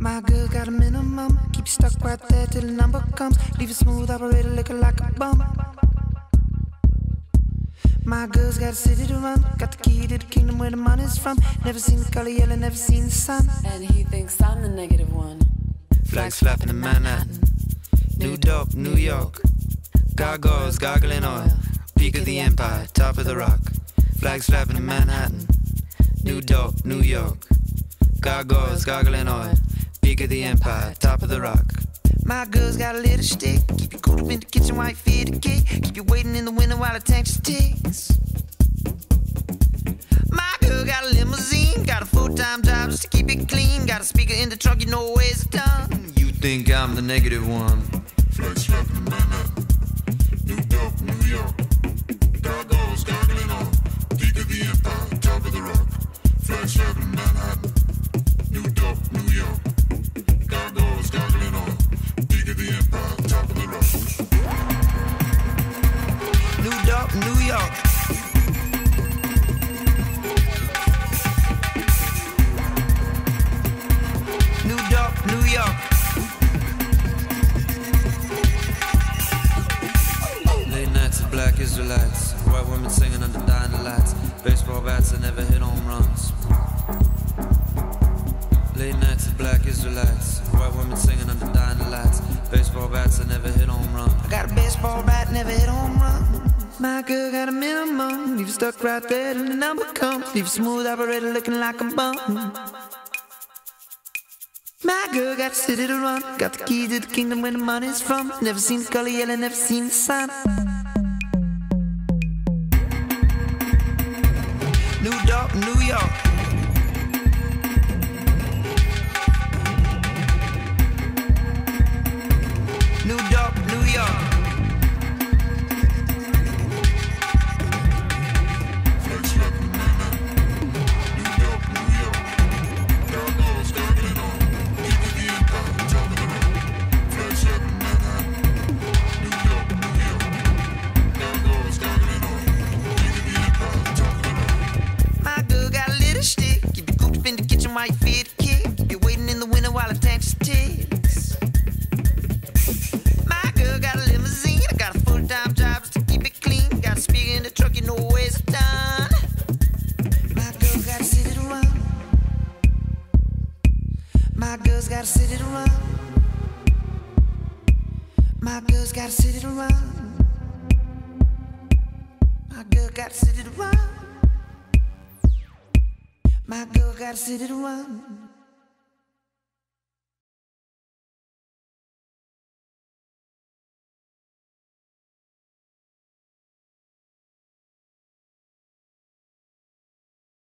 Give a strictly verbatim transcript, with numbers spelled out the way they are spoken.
My girl got a minimum. Keep you stuck right there till the number comes. Leave a smooth operator looking like a bum. My girl's got a city to run. Got the key to the kingdom where the money's from. Never seen the color yellow, never seen the sun. And he thinks I'm the negative one. Flags flapping in Manhattan. New dope, New York. Gargoyles gargling oil. Peak of the empire, top of the rock. Flags flapping in Manhattan. New dope, New York. Gargoyles gargling oil. Peak of the empire, top of the rock. My girl's got a little stick. Keep you cool up in the kitchen while you feed the kid. Keep you waiting in the window while the tank ticks. My girl got a limousine. Got a full-time job just to keep it clean. Got a speaker in the trunk, you know where it's done. You think I'm the negative one. Flags flapping in Manhattan. New dope, New York. Gargoyles gargling oil. Peak of the empire, top of the rock. Flags flapping in Manhattan. New dope, New York. Gargoyles gargling oil. Peak of the empire, top of the rock. New dope, New York. New dope, New York. Late nights of black Israelites. White women singing under dying lights. Baseball bats that never hit home runs. Late nights of black Israelites. White women singing under dying lights. Baseball bats that never hit home run. I got a baseball bat, never hit home run. My girl got a minimum. Leave you stuck right there till the number comes. Leave you smooth operator looking like a bum. My girl got a city to run. Got the key to the kingdom where the money's from. Never seen the color yellow, never seen the sun. New dope, New York. New dope, New York. Flags flapping in Manhattan. New dope, New York. Gargoyles gargling oil. Peak of the empire, top of the rock. Flags flapping in Manhattan. New dope, New York. Gargoyles gargling oil. Peak of the empire, top of the rock. My girl got a little stick. Keep you cooped up in the kitchen while you feed the kid. Keep you waiting in the window while the tank ticks. My girl got a limousine. I got a full-time job just to keep it clean. Got a speaker in the truck, you know where it's done. My girl got a city to run. My girl's got a city to run. My girl's got a city to run. My girl got a city to run. My girl got a city to run.